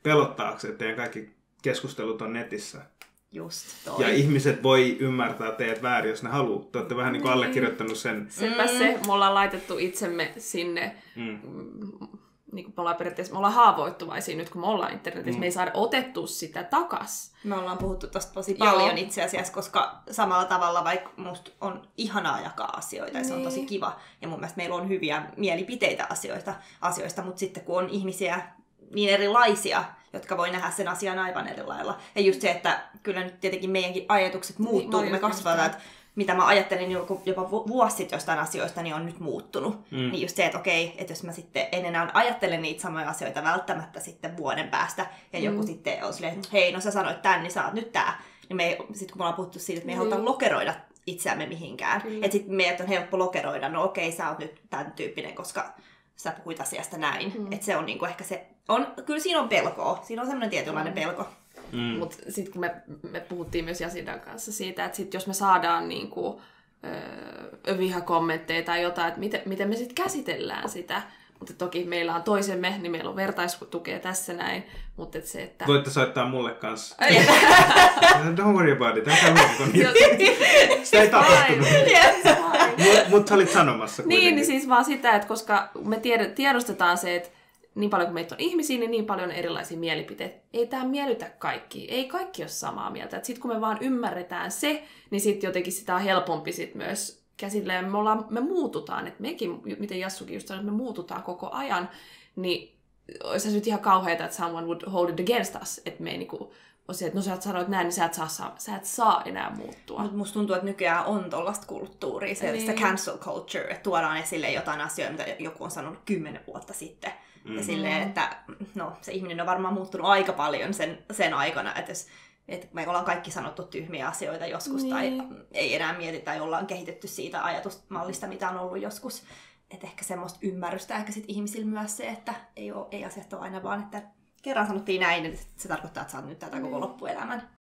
pelottaako, että teidän kaikki keskustelut on netissä. Just toi. Ja ihmiset voi ymmärtää teidät väärin, jos ne haluaa. Te olette vähän niin kuin allekirjoittanut sen. Sepä se, me ollaan laitettu itsemme sinne, niin kuin me ollaan haavoittuvaisia nyt, kun me ollaan internetissä. Me ei saada otettua sitä takas. Me ollaan puhuttu tosta tosi paljon itse asiassa, koska samalla tavalla, vaikka musta on ihanaa jakaa asioita ja se on tosi kiva. Ja mun mielestä meillä on hyviä mielipiteitä asioista, mutta sitten kun on ihmisiä niin erilaisia, jotka voi nähdä sen asian aivan eri lailla. Ja just se, että kyllä nyt tietenkin meidänkin ajatukset muuttuu, kun me kasvataan, että mitä mä ajattelin jopa vuosi sitten jostain asioista, niin on nyt muuttunut. Niin just se, että okei, että jos mä sitten en enää ajattele niitä samoja asioita välttämättä sitten vuoden päästä, ja joku sitten on silleen, että hei, no sä sanoit tän, niin sä oot nyt tää. Niin sitten kun me ollaan puhuttu siitä, että me ei haluta lokeroida itseämme mihinkään. Että sitten meidät on helppo lokeroida, no okei, sä oot nyt tämän tyyppinen, koska sä puhuit asiasta näin. Että se on niinku ehkä se, kyllä siinä on pelkoa. Siinä on semmoinen tietynlainen pelko. Mutta sitten kun me puhuttiin myös Jasidan kanssa siitä, että sit jos me saadaan niinku, vihakommentteja tai jotain, että miten me sitten käsitellään sitä. Mutta toki meillä on toisemme, niin meillä on vertaistukea tässä näin. Mutta se, että... Voitte soittaa mulle kanssa. Don't worry about it. Sitä ei tapahtunut. Mutta sä olit sanomassa kuitenkin. Niin siis vaan sitä, että koska me tiedostetaan se, että niin paljon kuin meitä on ihmisiä, niin paljon erilaisia mielipiteitä. Ei tämä miellytä kaikki. Ei kaikki ole samaa mieltä. Sitten kun me vaan ymmärretään se, niin sitten jotenkin sitä on helpompi sit myös käsitellä. Me muututaan. Et mekin, miten Jassukin just sanoi, että me muututaan koko ajan. Niin olisi se nyt ihan kauheata, että someone would hold it against us. Että me ei niinku on se, että no sä sanoit näin, niin sä et saa enää muuttua. Mutta musta tuntuu, että nykyään on tollaista kulttuuria, sellaista cancel culture, että tuodaan esille jotain asioita, mitä joku on sanonut 10 vuotta sitten. Ja silleen, että no, se ihminen on varmaan muuttunut aika paljon sen aikana, että me ollaan kaikki sanottu tyhmiä asioita joskus, tai ei enää mietitä, tai ollaan kehitetty siitä ajatusmallista, mitä on ollut joskus. Että ehkä semmoista ymmärrystä ehkä sit ihmisillä myös se, että ei asiat ole aina vaan, että kerran sanottiin näin, niin se tarkoittaa, että sä oot nyt tätä koko loppuelämän.